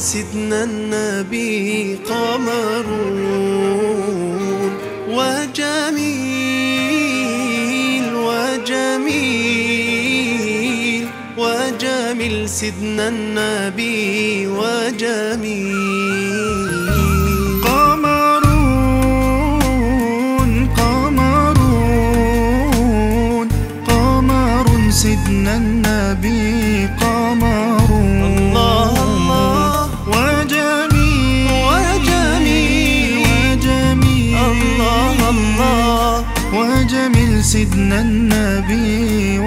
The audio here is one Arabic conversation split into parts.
سيدنا النبي قمرون وجميل وجميل وجميل سيدنا النبي وجميل. قمرون قمرون قمر سيدنا النبي قمرون. الله الله وجميل وجميل وجميل الله الله وجميل سيدنا النبي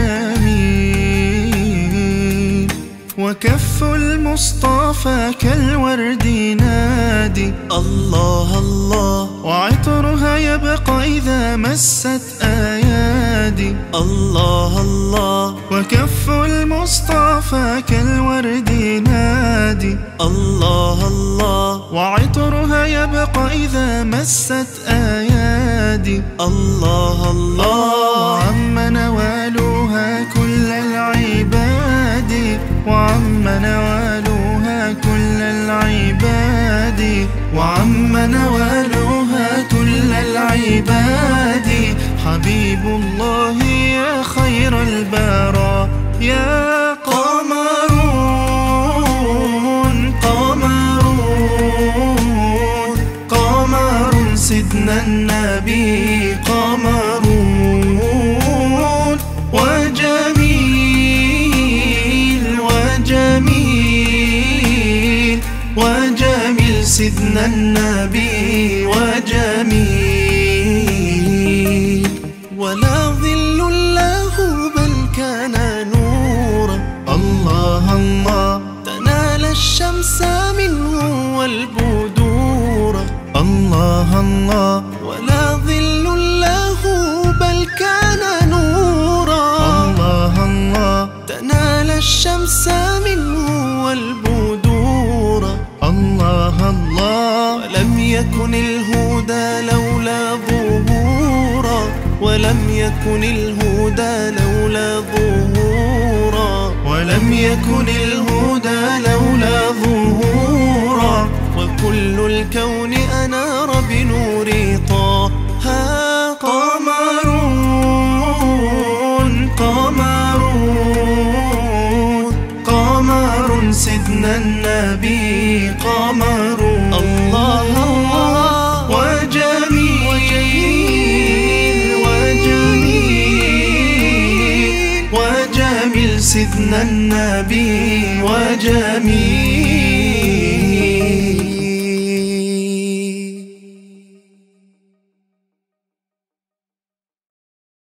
وجميل. وكف المصطفى كالورد نادي الله الله وعطرها يبقى إذا مست أيادي الله الله. وكف المصطفى كالورد نادي الله الله وعطرها يبقى إذا مست أيادي الله الله. وعم نوالها كل العباد وعم نوالها كل العباد وعم نوالها كل العباد. حبيب الله يا خير البرى يا قمرون قمرون قمر سيدنا النبي قمرون وجميل وجميل وجميل سيدنا النبي وجميل. ولا ظل له بل كان نورا الله الله تنال الشمس منه والبدور الله الله. ولا ظل له بل كان نورا الله الله تنال الشمس منه والبدور الله الله. ولم يكن الهدى لولا ظهورا ولم يكن الهدى لولا ظهورا ولم يكن الهدى لولا ظهورا. وكل الكون أنار بنور طه قمرون قمرون قمر سيدنا النبي قمرون. الله الله وجميل وجميل وجميل سيدنا النبي وجميل.